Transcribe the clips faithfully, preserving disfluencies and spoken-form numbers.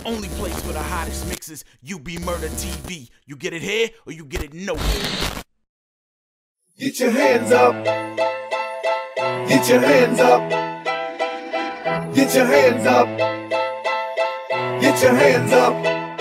only place for the hottest mixes. U B Murder T V. You get it here or you get it nowhere. Get your hands up. Get your hands up. Get your hands up. Get your hands up.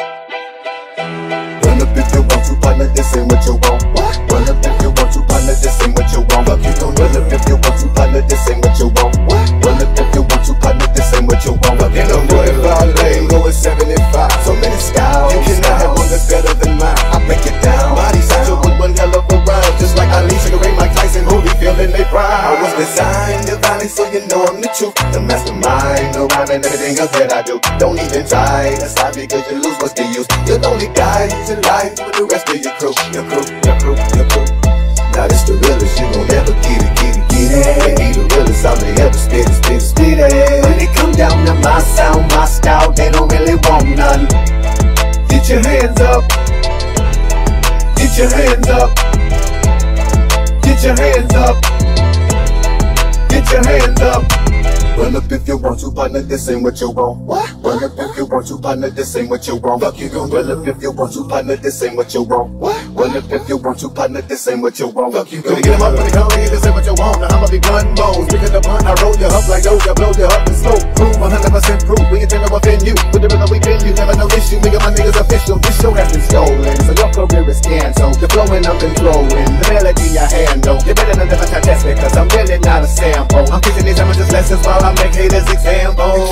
Run up if you want to, partner, this ain't what you want. What? Run up if you want to, partner, this ain't what you want. Fuck you gon' run up if you want to, partner, this ain't what you want. What? Run up if you want to, partner, this ain't what you want. Fuck you gon' forty-five lane, going seventy-five. So many styles, you cannot have one that's better than mine. I break it down, body satchel with one hell of a rhyme. Just like Ali, Sugar Ray, Mike Tyson, who be feeling they pride. I was designed divinely, so you know I'm the truth. The mastermind, the rhyme and everything else that I do. Don't even try, that's not because you lose, what's the use? You're the only guy who's in life with the rest of your crew. Your crew, your crew, your crew. Now this the realest, you gon' never get it, get it, get it. They be the realest, I'm the ever spit it, spit it, spit it. When they come down to my sound, my style, they don't really want none. Get your hands up. Get your hands up. Get your hands up. Get your hands up. Run up if you want to, partner, this ain't what you want. What? Run up if you want to, partner, this ain't what you want. Fuck you gon' run up if you want to, partner, this ain't what you want. What? Run up if you want to, partner, this ain't what you want. Fuck you gon' get 'em up when they come in, this ain't what you want. Now I'ma be gun bones, picking up on, I roll you up like doja, blow you up in smoke. Prove one hundred percent proof, we ain't trying to offend you. With the rhythm we been, you never no issue. Me and my niggas official, this show has been stolen, so your career is canceled. The flowing, I'm controlling, the melody I handle. You better not never try to test me, cause I'm really not a sample. I'm teaching these amateurs lessons while I make haters example.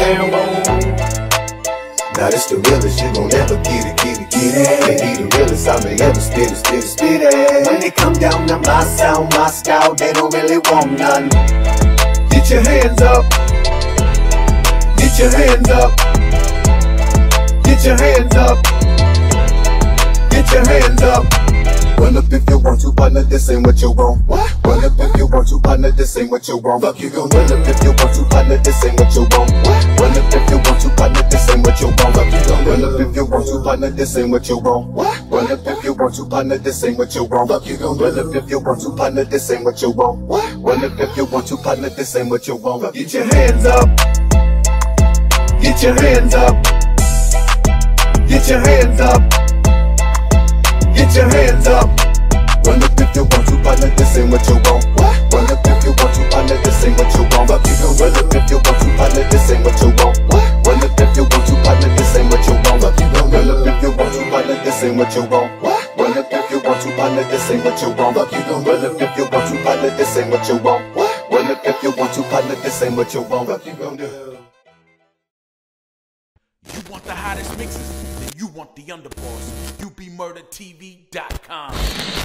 Now this the realest, you gon' never get it, get it, get it. They be the realest, I may ever spit it, spit it, spit it. When they come down to my sound, my style, they don't really want none. Get your hands up. Get your hands up. Get your hands up. Get your hands up. Run up if you want to, partner, this ain't what you want. What? Run up if you want to, partner, this ain't what you want. Fuck you gon' run up if you want to, partner, this ain't what you want. What? Run up if you want to, partner, this ain't what you want. Fuck you gon' run up if you want to, partner, this ain't what you want. What? Run up if you want to, partner, this ain't what you want. Fuck you gon' run up if you want to, partner, this ain't what you want. What? Run up if you want to, partner, this ain't what you want. Get your hands up. Get your hands up. Get your hands up. Get your hands up. Run up if you want to, partner, this ain't what you want. What? Run up if you want to, partner, this ain't what you want. Fuck you gon' run up if you want to, partner, this ain't what you want. What? Run up if you want to, partner, this ain't what you want. Fuck you gon' run up if you want to, partner, this ain't what you want. What? Run up if you want to, partner, this ain't what you want. Fuck you gon' run up if you want to, partner, this ain't what you want. What? Run up if you want to, partner, this ain't what you want. Fuck you gon' do. You want the hottest mixes? Then you want the underboss. U B Murder T V dot com.